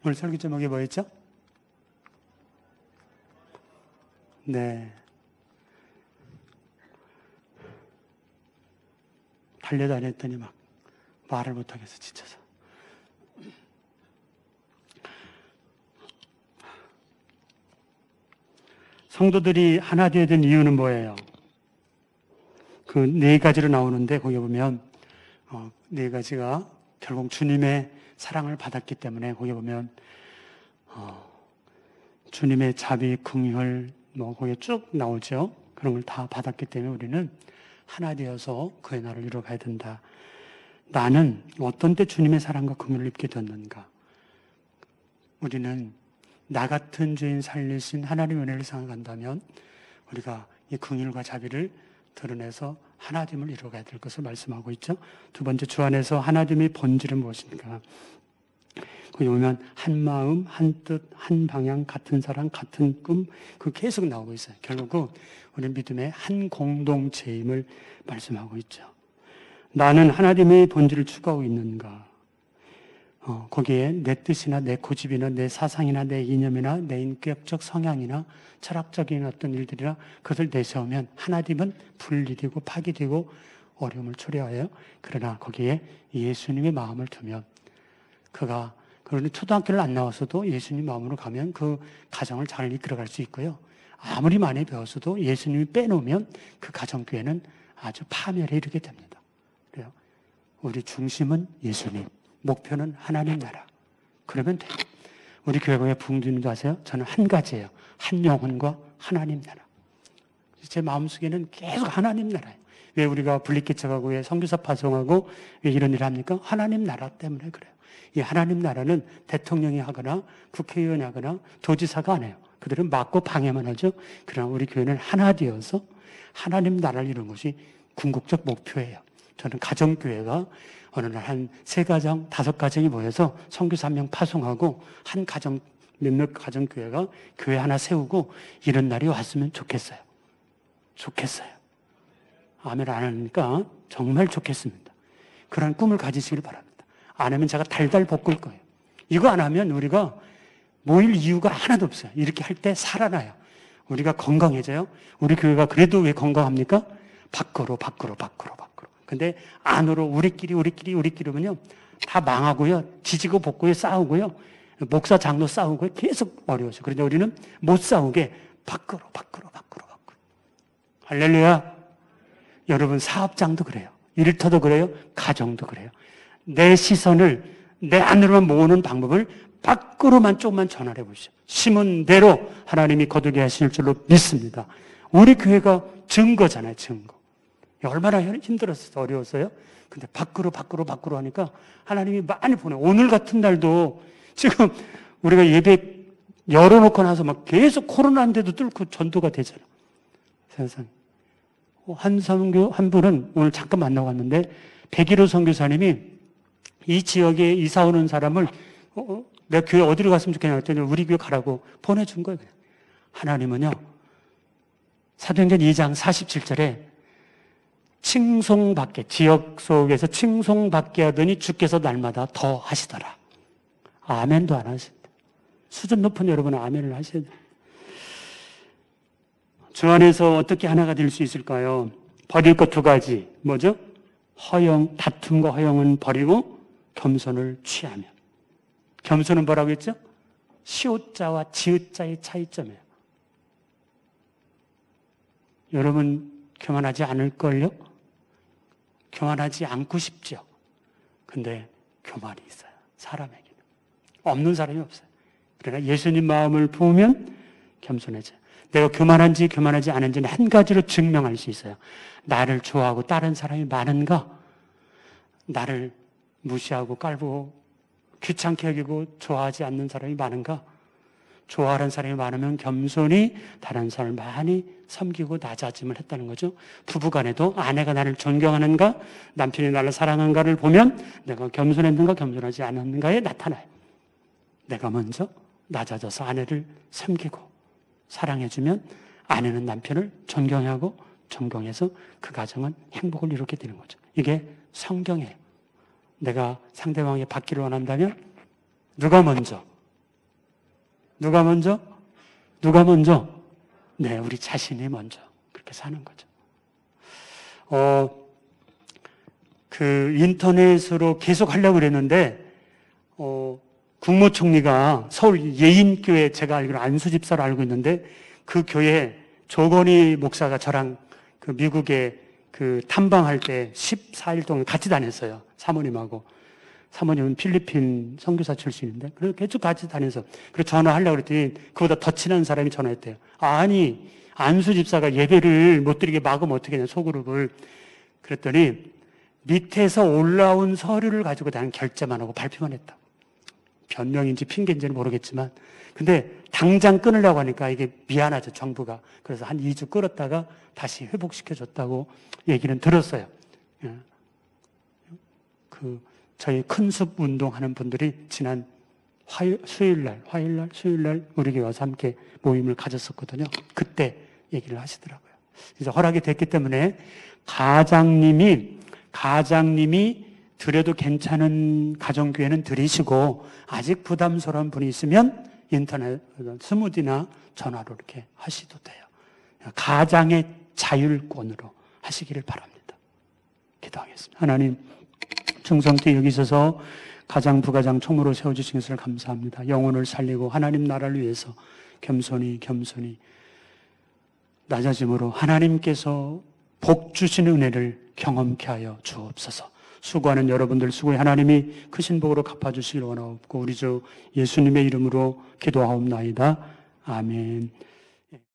오늘 설교 제목이 뭐였죠? 네. 달려다녔더니 막 말을 못하겠어, 지쳐서. 성도들이 하나 되어야 된 이유는 뭐예요? 그 네 가지로 나오는데 거기 보면 네 가지가 결국 주님의 사랑을 받았기 때문에 거기 보면 주님의 자비, 긍휼 거기에 쭉 나오죠. 그런 걸 다 받았기 때문에 우리는 하나 되어서 그의 나라를 이루어가야 된다. 나는 어떤 때 주님의 사랑과 긍휼을 입게 됐는가? 우리는 나 같은 죄인 살리신 하나님의 은혜를 생각한다면 우리가 이 긍휼과 자비를 드러내서 하나됨을 이루어가야 될 것을 말씀하고 있죠. 두 번째, 주 안에서 하나됨의 본질은 무엇인가? 거기 보면 한 마음, 한 뜻, 한 방향, 같은 사랑, 같은 꿈, 그 계속 나오고 있어요. 결국은 우리 믿음의 한 공동체임을 말씀하고 있죠. 나는 하나님의 본질을 추구하고 있는가? 거기에 내 뜻이나 내 고집이나 내 사상이나 내 이념이나 내 인격적 성향이나 철학적인 어떤 일들이나 그것을 내세우면 하나님은 분리되고 파괴되고 어려움을 초래하여요. 그러나 거기에 예수님의 마음을 두면 그러니 초등학교를 안 나왔어도 예수님 마음으로 가면 그 가정을 잘 이끌어갈 수 있고요. 아무리 많이 배웠어도 예수님이 빼놓으면 그 가정교회는 아주 파멸에 이르게 됩니다. 그래요. 우리 중심은 예수님, 목표는 하나님 나라. 그러면 돼요. 우리 교회의 부흥주님도 아세요? 저는 한 가지예요. 한 영혼과 하나님 나라. 제 마음속에는 계속 하나님 나라예요. 왜 우리가 분리개척하고 왜 선교사 파송하고 왜 이런 일을 합니까? 하나님 나라 때문에 그래요. 이 하나님 나라는 대통령이 하거나 국회의원이 하거나 도지사가 안 해요. 그들은 막고 방해만 하죠. 그러나 우리 교회는 하나 되어서 하나님 나라를 이루는 것이 궁극적 목표예요. 저는 가정교회가 어느 날 한 3가정, 5가정이 모여서 선교사 1명 파송하고 한 가정, 몇몇 가정교회가 교회 하나 세우고 이런 날이 왔으면 좋겠어요. 좋겠어요. 아멘 안 하니까 정말 좋겠습니다. 그런 꿈을 가지시길 바랍니다. 안 하면 제가 달달 볶을 거예요. 이거 안 하면 우리가 모일 이유가 하나도 없어요. 이렇게 할 때 살아나요. 우리가 건강해져요. 우리 교회가 그래도 왜 건강합니까? 밖으로. 근데 안으로 우리끼리 하면요. 다 망하고요. 지지고 볶고요. 싸우고요. 목사 장로 싸우고요. 계속 어려워져요. 그런데 우리는 못 싸우게 밖으로. 할렐루야. 여러분 사업장도 그래요. 일터도 그래요. 가정도 그래요. 내 시선을 내 안으로만 모으는 방법을 밖으로만 조금만 전환해 보시죠. 심은 대로 하나님이 거두게 하실 줄로 믿습니다. 우리 교회가 증거잖아요. 증거. 얼마나 힘들었어요. 어려웠어요. 근데 밖으로 하니까 하나님이 많이 보내요. 오늘 같은 날도 지금 우리가 예배 열어놓고 나서 막 계속 코로나인데도 뚫고 전도가 되잖아. 세상에. 한 분은 오늘 잠깐 만나고 왔는데 101호 선교사님이 이 지역에 이사 오는 사람을 내가 교회 어디로 갔으면 좋겠냐 했더니 우리 교회 가라고 보내준 거예요. 그냥. 하나님은요. 사도행전 2장 47절에 칭송받게 지역 속에서 칭송받게 하더니 주께서 날마다 더 하시더라. 아멘도 안 하신다. 수준 높은 여러분은 아멘을 하셔야 돼요. 주 안에서 어떻게 하나가 될 수 있을까요? 버릴 것 2가지. 뭐죠? 다툼과 허영은 버리고 겸손을 취하며. 겸손은 뭐라고 했죠? 시옷자와 지읒자의 차이점이에요. 여러분 교만하지 않을걸요? 교만하지 않고 싶죠. 근데 교만이 있어요. 사람에게는. 없는 사람이 없어요. 그러나 예수님 마음을 부으면 겸손해져요. 내가 교만한지 교만하지 않은지는 한 가지로 증명할 수 있어요. 나를 좋아하고 다른 사람이 많은가? 나를 무시하고 깔보고 귀찮게 여기고 좋아하지 않는 사람이 많은가? 좋아하는 사람이 많으면 겸손히 다른 사람을 많이 섬기고 낮아짐을 했다는 거죠. 부부간에도 아내가 나를 존경하는가, 남편이 나를 사랑하는가를 보면 내가 겸손했는가 겸손하지 않았는가에 나타나요. 내가 먼저 낮아져서 아내를 섬기고 사랑해주면 아내는 남편을 존경하고 존경해서 그 가정은 행복을 이루게 되는 거죠. 이게 성경이에요. 내가 상대방이 받기를 원한다면 누가 먼저 누가 먼저? 누가 먼저? 네, 우리 자신이 먼저 그렇게 사는 거죠. 인터넷으로 계속 하려고 그랬는데, 국무총리가 서울 예인교회, 제가 알기로 안수집사로 알고 있는데, 그 교회 조건희 목사가 저랑 그 미국에 그 탐방할 때 14일 동안 같이 다녔어요. 사모님하고. 사모님은 필리핀 선교사 출신인데, 그래서 계속 같이 다녀서, 그래서 전화하려고 그랬더니, 그보다 더 친한 사람이 전화했대요. 아니, 안수 집사가 예배를 못 드리게 막으면 어떻게 하냐, 소그룹을. 그랬더니, 밑에서 올라온 서류를 가지고 나는 결제만 하고 발표만 했다. 변명인지 핑계인지는 모르겠지만, 근데 당장 끊으려고 하니까 이게 미안하죠, 정부가. 그래서 한 2주 끌었다가 다시 회복시켜줬다고 얘기는 들었어요. 저희 큰숲 운동하는 분들이 지난 수요일날 우리 교회 와서 함께 모임을 가졌었거든요. 그때 얘기를 하시더라고요. 그래서 허락이 됐기 때문에 가장님이 드려도 괜찮은 가정교회는 드리시고, 아직 부담스러운 분이 있으면 인터넷 스무디나 전화로 이렇게 하셔도 돼요. 가장의 자율권으로 하시기를 바랍니다. 기도하겠습니다. 하나님, 충성되이 여기 있어서 가장 부가장 총무로 세워주신 것을 감사합니다. 영혼을 살리고 하나님 나라를 위해서 겸손히 낮아짐으로 하나님께서 복 주신 은혜를 경험케 하여 주옵소서. 수고하는 여러분들 수고에 하나님이 크신 복으로 갚아주시길 원하옵고, 우리 주 예수님의 이름으로 기도하옵나이다. 아멘.